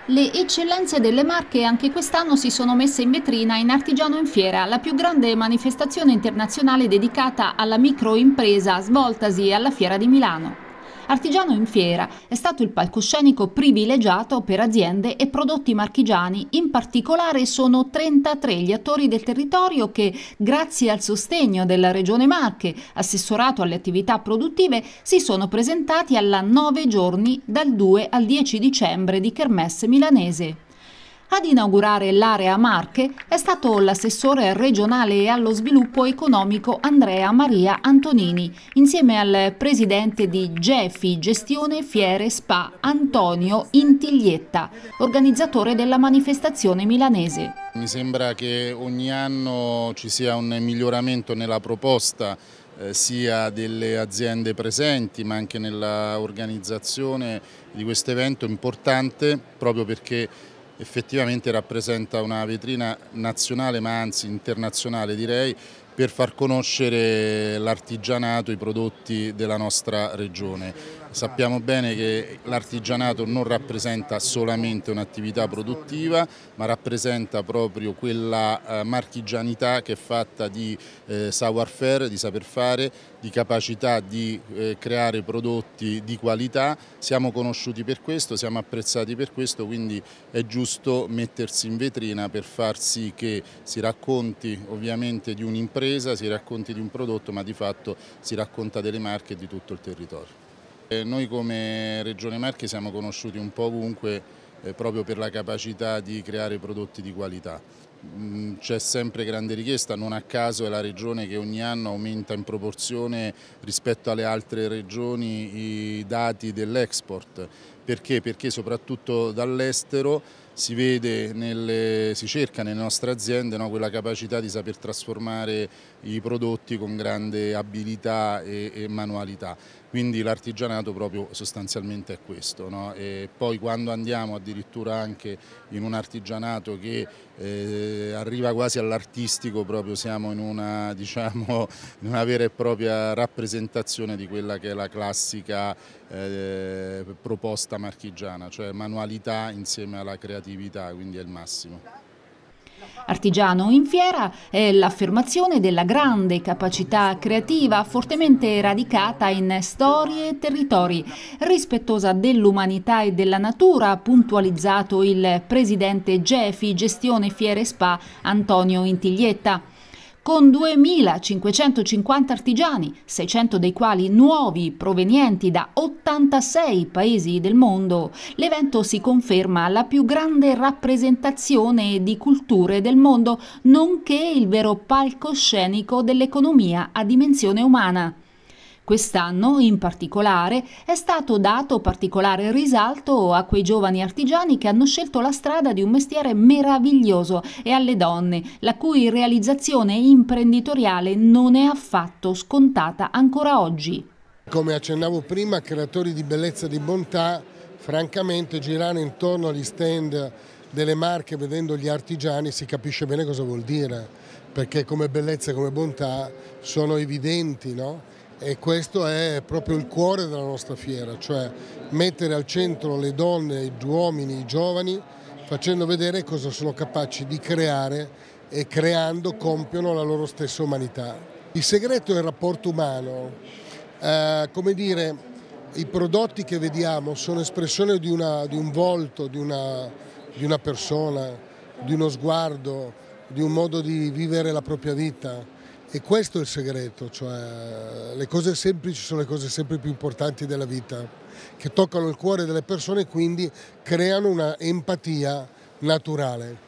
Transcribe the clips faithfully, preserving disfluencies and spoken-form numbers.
Le eccellenze delle Marche anche quest'anno si sono messe in vetrina in Artigiano in Fiera, la più grande manifestazione internazionale dedicata alla microimpresa svoltasi alla Fiera di Milano. Artigiano in Fiera è stato il palcoscenico privilegiato per aziende e prodotti marchigiani. In particolare sono trentatré gli attori del territorio che, grazie al sostegno della Regione Marche, assessorato alle attività produttive, si sono presentati alla nove giorni dal due al dieci dicembre di Kermesse milanese. Ad inaugurare l'area Marche è stato l'assessore regionale allo sviluppo economico Andrea Maria Antonini, insieme al presidente di Gefi Gestione Fiere Spa Antonio Intiglietta, organizzatore della manifestazione milanese. Mi sembra che ogni anno ci sia un miglioramento nella proposta eh, sia delle aziende presenti ma anche nell'organizzazione di questo evento importante, proprio perché effettivamente rappresenta una vetrina nazionale ma anzi internazionale, direi, per far conoscere l'artigianato, i prodotti della nostra regione. Sappiamo bene che l'artigianato non rappresenta solamente un'attività produttiva, ma rappresenta proprio quella eh, marchigianità che è fatta di eh, savoir-faire, di saper fare, di capacità di eh, creare prodotti di qualità. Siamo conosciuti per questo, siamo apprezzati per questo, quindi è giusto mettersi in vetrina per far sì che si racconti ovviamente di un'impresa, si racconti di un prodotto, ma di fatto si racconta delle Marche e di tutto il territorio. Noi come Regione Marche siamo conosciuti un po' ovunque eh, proprio per la capacità di creare prodotti di qualità. C'è sempre grande richiesta, non a caso è la regione che ogni anno aumenta in proporzione rispetto alle altre regioni i dati dell'export. Perché? Perché soprattutto dall'estero si vede, nelle, si cerca nelle nostre aziende, no, quella capacità di saper trasformare i prodotti con grande abilità e, e manualità. Quindi l'artigianato proprio sostanzialmente è questo, no? E poi quando andiamo addirittura anche in un artigianato che eh, arriva quasi all'artistico, proprio siamo in una, diciamo, in una vera e propria rappresentazione di quella che è la classica eh, proposta marchigiana, cioè manualità insieme alla creatività, quindi è il massimo. Artigiano in Fiera è l'affermazione della grande capacità creativa fortemente radicata in storie e territori, rispettosa dell'umanità e della natura, ha puntualizzato il presidente Gefi Gestione Fiere Spa Antonio Intiglietta. Con duemilacinquecentocinquanta artigiani, seicento dei quali nuovi provenienti da ottantasei paesi del mondo, l'evento si conferma la più grande rappresentazione di culture del mondo, nonché il vero palcoscenico dell'economia a dimensione umana. Quest'anno, in particolare, è stato dato particolare risalto a quei giovani artigiani che hanno scelto la strada di un mestiere meraviglioso e alle donne, la cui realizzazione imprenditoriale non è affatto scontata ancora oggi. Come accennavo prima, creatori di bellezza e di bontà, francamente girare intorno agli stand delle Marche vedendo gli artigiani si capisce bene cosa vuol dire, perché come bellezza e come bontà sono evidenti, no? E questo è proprio il cuore della nostra fiera, cioè mettere al centro le donne, gli uomini, i giovani, facendo vedere cosa sono capaci di creare e creando compiono la loro stessa umanità. Il segreto è il rapporto umano, eh, come dire, i prodotti che vediamo sono espressione di, una, di un volto, di una, di una persona, di uno sguardo, di un modo di vivere la propria vita. E questo è il segreto, cioè le cose semplici sono le cose sempre più importanti della vita, che toccano il cuore delle persone e quindi creano una empatia naturale.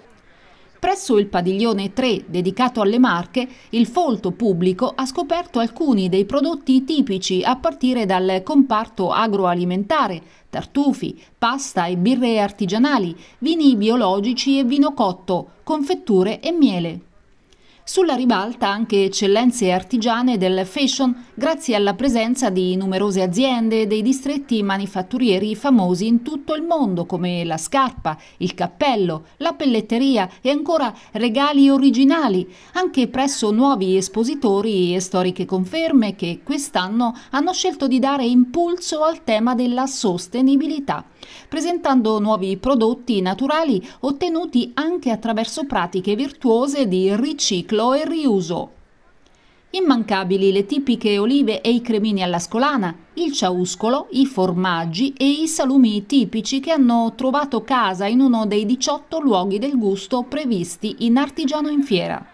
Presso il padiglione tre, dedicato alle Marche, il folto pubblico ha scoperto alcuni dei prodotti tipici a partire dal comparto agroalimentare, tartufi, pasta e birre artigianali, vini biologici e vino cotto, confetture e miele. Sulla ribalta anche eccellenze artigiane del fashion grazie alla presenza di numerose aziende e dei distretti manifatturieri famosi in tutto il mondo come la scarpa, il cappello, la pelletteria e ancora regali originali, anche presso nuovi espositori e storiche conferme che quest'anno hanno scelto di dare impulso al tema della sostenibilità. presentando nuovi prodotti naturali ottenuti anche attraverso pratiche virtuose di riciclo e riuso. Immancabili le tipiche olive e i cremini all'ascolana, il ciauscolo, i formaggi e i salumi tipici che hanno trovato casa in uno dei diciotto luoghi del gusto previsti in Artigiano in Fiera.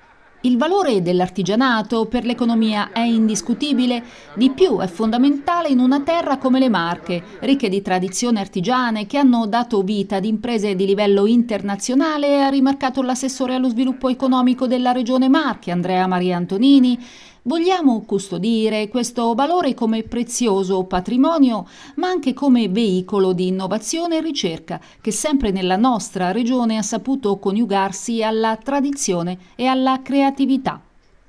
Il valore dell'artigianato per l'economia è indiscutibile, di più è fondamentale in una terra come le Marche, ricche di tradizioni artigiane che hanno dato vita ad imprese di livello internazionale, ha rimarcato l'assessore allo sviluppo economico della Regione Marche, Andrea Maria Antonini. Vogliamo custodire questo valore come prezioso patrimonio, ma anche come veicolo di innovazione e ricerca, che sempre nella nostra regione ha saputo coniugarsi alla tradizione e alla creatività.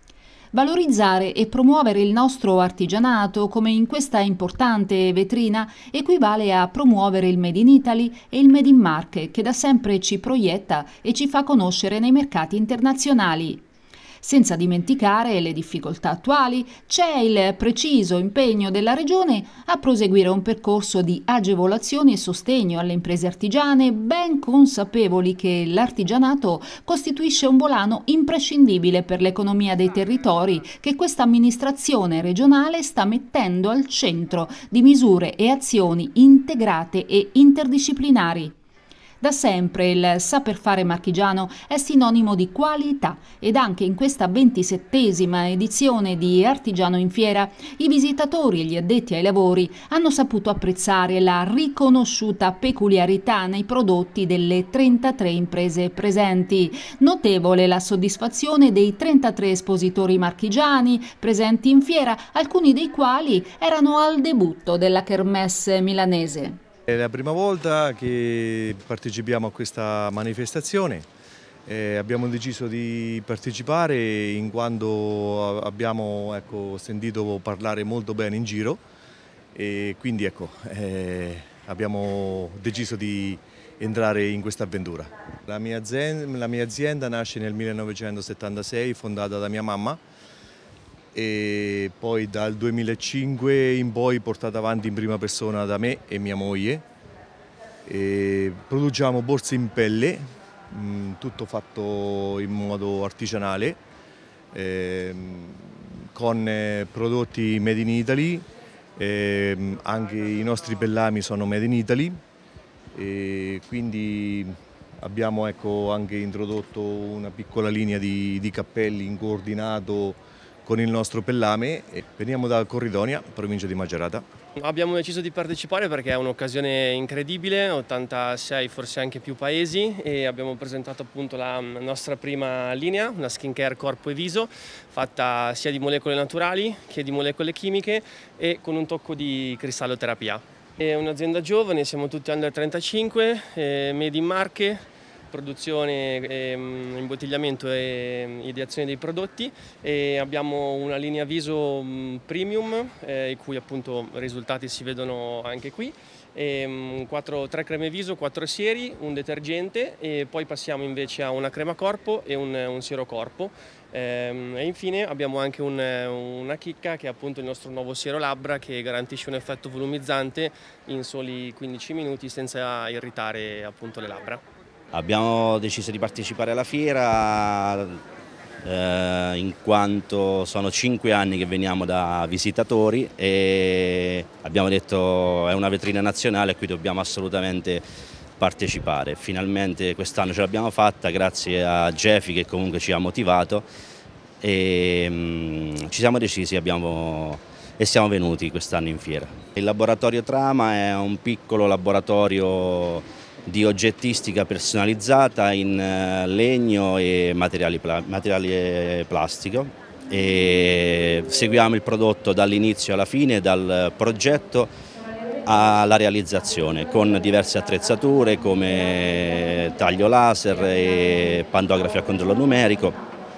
Valorizzare e promuovere il nostro artigianato, come in questa importante vetrina, equivale a promuovere il Made in Italy e il Made in Marche, che da sempre ci proietta e ci fa conoscere nei mercati internazionali. Senza dimenticare le difficoltà attuali, c'è il preciso impegno della Regione a proseguire un percorso di agevolazioni e sostegno alle imprese artigiane, ben consapevoli che l'artigianato costituisce un volano imprescindibile per l'economia dei territori che questa amministrazione regionale sta mettendo al centro di misure e azioni integrate e interdisciplinari. Da sempre il saper fare marchigiano è sinonimo di qualità ed anche in questa ventisettesima edizione di Artigiano in Fiera i visitatori e gli addetti ai lavori hanno saputo apprezzare la riconosciuta peculiarità nei prodotti delle trentatré imprese presenti. Notevole la soddisfazione dei trentatré espositori marchigiani presenti in fiera, alcuni dei quali erano al debutto della Kermesse milanese. È la prima volta che partecipiamo a questa manifestazione, eh, abbiamo deciso di partecipare in quanto abbiamo ecco, sentito parlare molto bene in giro e quindi ecco, eh, abbiamo deciso di entrare in questa avventura. La mia azienda, la mia azienda nasce nel millenovecentosettantasei, fondata da mia mamma, e poi dal duemilacinque in poi portata avanti in prima persona da me e mia moglie. E produciamo borse in pelle, mh, tutto fatto in modo artigianale, eh, con eh, prodotti made in Italy, eh, anche i nostri pellami sono made in Italy, e quindi abbiamo ecco, anche introdotto una piccola linea di, di cappelli in coordinato con il nostro pellame. Veniamo da Corridonia, provincia di Macerata. Abbiamo deciso di partecipare perché è un'occasione incredibile, ottantasei forse anche più paesi, e abbiamo presentato appunto la nostra prima linea, una skincare corpo e viso, fatta sia di molecole naturali che di molecole chimiche e con un tocco di cristalloterapia. È un'azienda giovane, siamo tutti under trentacinque, eh, made in Marche, produzione, ehm, imbottigliamento e ideazione dei prodotti, e abbiamo una linea viso mh, premium, eh, i cui appunto risultati si vedono anche qui, e, mh, quattro, tre creme viso, quattro sieri, un detergente, e poi passiamo invece a una crema corpo e un, un siero corpo. Ehm, e infine abbiamo anche un, una chicca che è appunto il nostro nuovo siero labbra, che garantisce un effetto volumizzante in soli quindici minuti senza irritare appunto le labbra. Abbiamo deciso di partecipare alla fiera eh, in quanto sono cinque anni che veniamo da visitatori e abbiamo detto è una vetrina nazionale a cui dobbiamo assolutamente partecipare. Finalmente quest'anno ce l'abbiamo fatta grazie a Gefi che comunque ci ha motivato e mh, ci siamo decisi abbiamo, e siamo venuti quest'anno in fiera. Il laboratorio Trama è un piccolo laboratorio di oggettistica personalizzata in legno e materiali, materiale plastico, e seguiamo il prodotto dall'inizio alla fine, dal progetto alla realizzazione, con diverse attrezzature come taglio laser e pantografi a controllo numerico,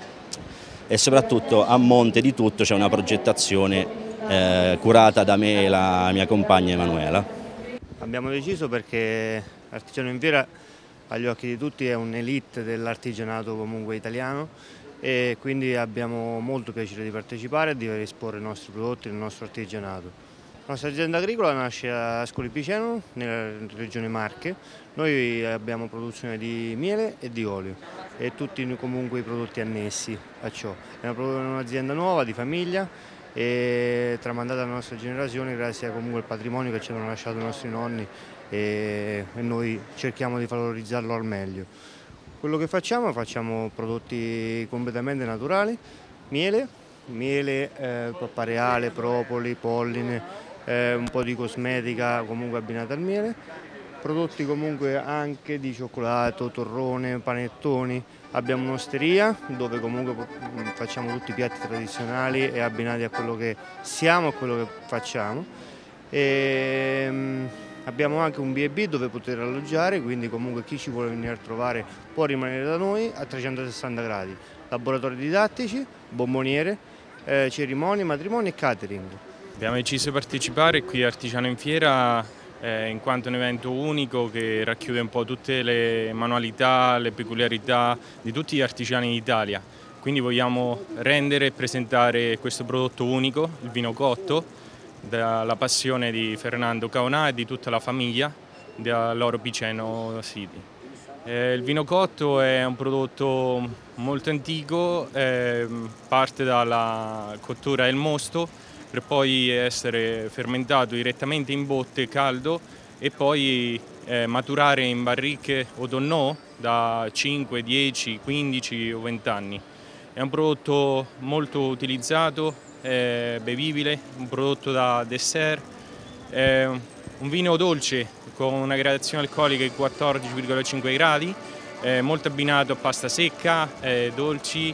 e soprattutto a monte di tutto c'è una progettazione eh, curata da me e la mia compagna Emanuela. Abbiamo deciso perché Artigiano in Fiera agli occhi di tutti è un'elite dell'artigianato comunque italiano, e quindi abbiamo molto piacere di partecipare e di esporre i nostri prodotti, il nostro artigianato. La nostra azienda agricola nasce a Ascoli Piceno, nella regione Marche. Noi abbiamo produzione di miele e di olio e tutti comunque i prodotti annessi a ciò. È un'azienda nuova, di famiglia, e tramandata alla nostra generazione grazie comunque al patrimonio che ci hanno lasciato i nostri nonni e noi cerchiamo di valorizzarlo al meglio. Quello che facciamo, facciamo prodotti completamente naturali, miele, miele, eh, pappareale, propoli, polline, eh, un po' di cosmetica comunque abbinata al miele, prodotti comunque anche di cioccolato, torrone, panettoni. Abbiamo un'osteria dove comunque facciamo tutti i piatti tradizionali e abbinati a quello che siamo, a quello che facciamo. E, um, abbiamo anche un bi e bi dove poter alloggiare, quindi comunque chi ci vuole venire a trovare può rimanere da noi a trecentosessanta gradi. Laboratori didattici, bomboniere, eh, cerimonie, matrimoni e catering. Abbiamo deciso di partecipare qui a Artigiano in Fiera eh, in quanto un evento unico che racchiude un po' tutte le manualità, le peculiarità di tutti gli artigiani d'Italia. Quindi vogliamo rendere e presentare questo prodotto unico, il vino cotto, dalla passione di Fernando Caonà e di tutta la famiglia dell'Oro Piceno City. Eh, il vino cotto è un prodotto molto antico, eh, parte dalla cottura del mosto, per poi essere fermentato direttamente in botte caldo e poi eh, maturare in barriche o tonneau da cinque, dieci, quindici o venti anni. È un prodotto molto utilizzato, è bevibile, un prodotto da dessert, è un vino dolce con una gradazione alcolica di quattordici virgola cinque gradi, è molto abbinato a pasta secca, eh, dolci,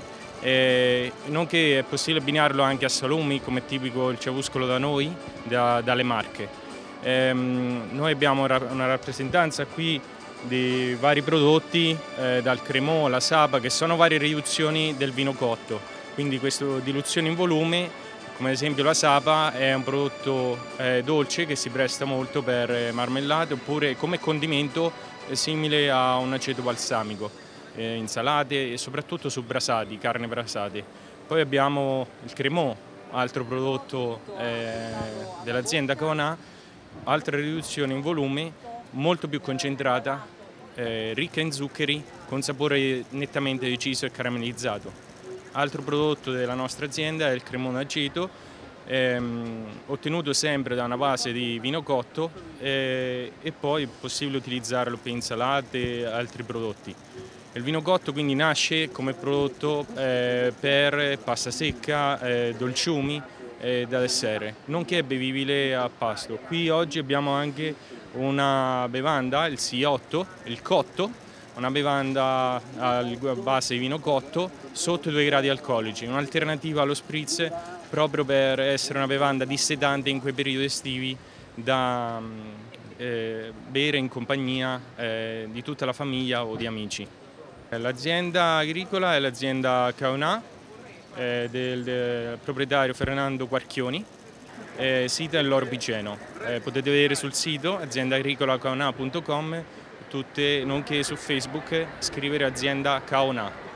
Eh, nonché è possibile abbinarlo anche a salumi, come è tipico il ciauscolo da noi, da, dalle Marche. Eh, noi abbiamo una rappresentanza qui di vari prodotti, eh, dal cremò alla sapa, che sono varie riduzioni del vino cotto. Quindi questa diluzione in volume, come ad esempio la sapa, è un prodotto eh, dolce che si presta molto per marmellate oppure come condimento eh, simile a un aceto balsamico. Eh, insalate e soprattutto su brasati, carne brasate. Poi abbiamo il cremò, altro prodotto eh, dell'azienda Caonà, altra riduzione in volume, molto più concentrata, eh, ricca in zuccheri, con sapore nettamente deciso e caramellizzato. Altro prodotto della nostra azienda è il cremone aceto, ehm, ottenuto sempre da una base di vino cotto eh, e poi è possibile utilizzarlo per insalate e altri prodotti. Il vino cotto quindi nasce come prodotto eh, per pasta secca, eh, dolciumi eh, da dessert, nonché è bevibile a pasto. Qui oggi abbiamo anche una bevanda, il C otto, il cotto, una bevanda a base di vino cotto sotto i due gradi alcolici, un'alternativa allo spritz proprio per essere una bevanda dissetante in quei periodi estivi da eh, bere in compagnia eh, di tutta la famiglia o di amici. L'azienda agricola è l'azienda Caonà eh, del, del proprietario Fernando Quarchioni, eh, sita nell'Oro Piceno. Eh, potete vedere sul sito azienda agricola caonà punto com, tutte, nonché su Facebook scrivere azienda Caonà.